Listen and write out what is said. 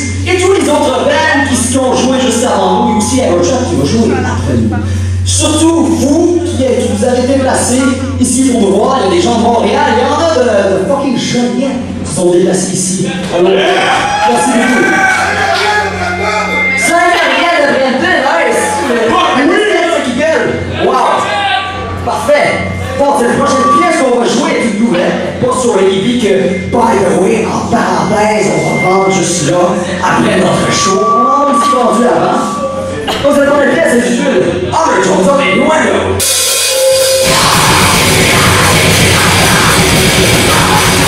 et tous les autres bands qui ont joué juste avant nous, et aussi Aeroshot qui va jouer après nous. Surtout vous qui vous avez déplacés ici pour nous voir, il y a des gens de Montréal, il y en a de fucking Joliette qui sont déplacés ici. Alors, merci beaucoup. Wow! Parfait! Bon, c'est la prochaine pièce qu'on va jouer est toute nouvelle. Pas sur les EP que, by the way, en parenthèse, on va vendre juste là, après notre show. On a aussi vendu avant. Donc, cette première pièce, c'est juste Oliver Johnson et Nuendo.